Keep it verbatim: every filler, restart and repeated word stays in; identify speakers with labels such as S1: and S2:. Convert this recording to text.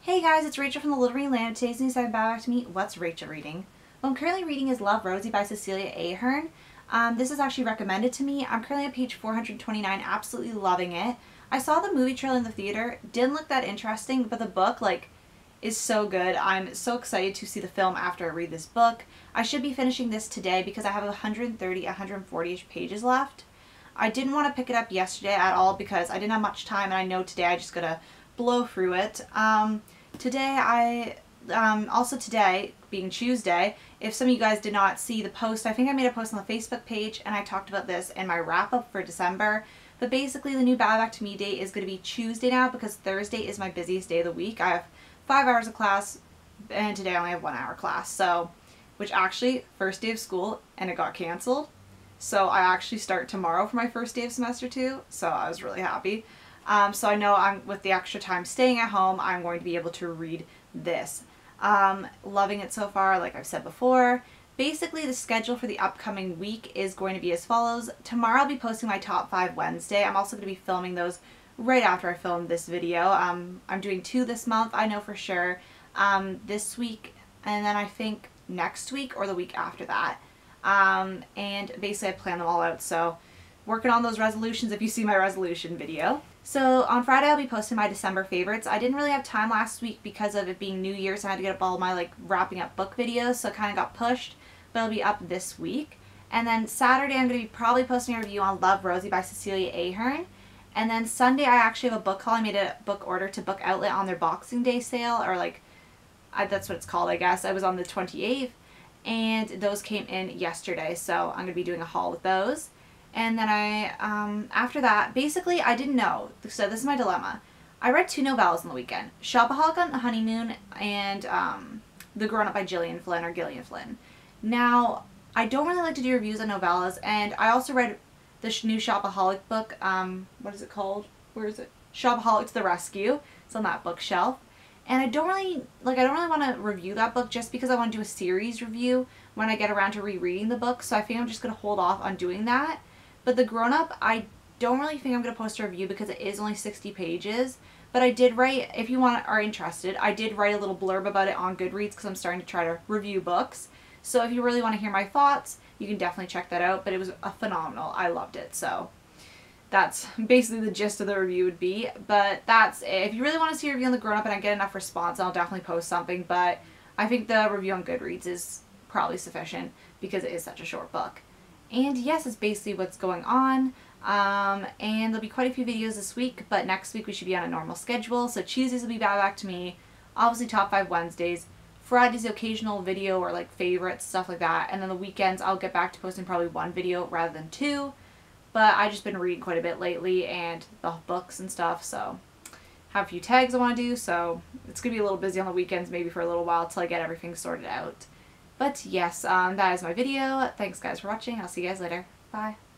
S1: Hey guys, it's Rachel from the Little Green Land. Today's news I'm back to me. What's Rachel reading? What I'm currently reading is Love, Rosie by Cecilia Ahern. Um, this is actually recommended to me. I'm currently on page four hundred twenty-nine, absolutely loving it. I saw the movie trailer in the theater, didn't look that interesting, but the book, like, is so good. I'm so excited to see the film after I read this book. I should be finishing this today because I have one hundred thirty, one hundred forty-ish pages left. I didn't want to pick it up yesterday at all because I didn't have much time, and I know today I just gotta blow through it. Um, today I, um, also today, being Tuesday, if some of you guys did not see the post, I think I made a post on the Facebook page and I talked about this in my wrap up for December. But basically the new Bad Back to Me date is going to be Tuesday now because Thursday is my busiest day of the week. I have five hours of class and today I only have one hour class. So, which actually, first day of school and it got canceled. So I actually start tomorrow for my first day of semester two. So I was really happy. Um, so I know I'm with the extra time staying at home, I'm going to be able to read this. Um, loving it so far, like I've said before. Basically, the schedule for the upcoming week is going to be as follows. Tomorrow I'll be posting my top five Wednesday. I'm also going to be filming those right after I film this video. Um, I'm doing two this month, I know for sure. Um, this week, and then I think next week or the week after that. Um, and basically I plan them all out, so working on those resolutions if you see my resolution video. So on Friday I'll be posting my December favorites. I didn't really have time last week because of it being New Year's. I had to get up all my like wrapping up book videos, so it kind of got pushed, but it'll be up this week. And then Saturday I'm going to be probably posting a review on Love, Rosie by Cecilia Ahern. And then Sunday I actually have a book haul. I made a book order to Book Outlet on their Boxing Day sale, or like, I, that's what it's called I guess. I was on the twenty-eighth and those came in yesterday, so I'm going to be doing a haul with those. And then I, um, after that, basically I didn't know, so this is my dilemma. I read two novellas on the weekend, Shopaholic on the Honeymoon and um, The Grown Up by Gillian Flynn, or Gillian Flynn. Now, I don't really like to do reviews on novellas, and I also read the sh new Shopaholic book, um, what is it called? Where is it? Shopaholic to the Rescue. It's on that bookshelf. And I don't really, like, I don't really want to review that book just because I want to do a series review when I get around to rereading the book, so I think I'm just going to hold off on doing that. But The Grown Up, I don't really think I'm going to post a review because it is only sixty pages. But I did write, if you want are interested, I did write a little blurb about it on Goodreads because I'm starting to try to review books. So if you really want to hear my thoughts, you can definitely check that out. But it was a phenomenal. I loved it. So that's basically the gist of the review would be. But that's it. If you really want to see a review on The Grown Up and I get enough response, I'll definitely post something. But I think the review on Goodreads is probably sufficient because it is such a short book. And yes, it's basically what's going on. Um, and there'll be quite a few videos this week, but next week we should be on a normal schedule. So Tuesdays will be Bad Back to Me, obviously top five Wednesdays. Fridays the occasional video or like favorites, stuff like that. And then the weekends I'll get back to posting probably one video rather than two. But I've just been reading quite a bit lately and the books and stuff, so have a few tags I want to do. So it's going to be a little busy on the weekends maybe for a little while till I get everything sorted out. But yes, um, that is my video. Thanks guys for watching. I'll see you guys later. Bye.